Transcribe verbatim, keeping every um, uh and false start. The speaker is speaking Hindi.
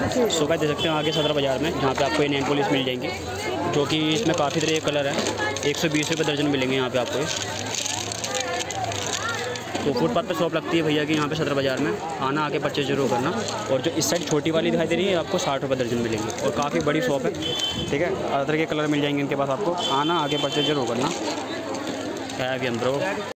सुबह दे सकते हैं आगे सदर बाज़ार में, जहाँ पे आपको ये नेल पॉलिश मिल जाएंगी, जो कि इसमें काफ़ी तरह के कलर है। एक सौ बीस रुपये दर्जन मिलेंगे यहाँ पे आपको ये। तो फुटपाथ पे शॉप लगती है भैया की यहाँ पे सदर बाज़ार में, आना आके परचेज जरूर करना। और जो इस साइड छोटी वाली दिखाई दे रही है आपको साठ रुपये दर्जन मिलेंगे, और काफ़ी बड़ी शॉप है, ठीक है। हर तरह के कलर मिल जाएंगे इनके पास, आपको आना आके परचेज जरूर करना। है अभी हम ब्रो।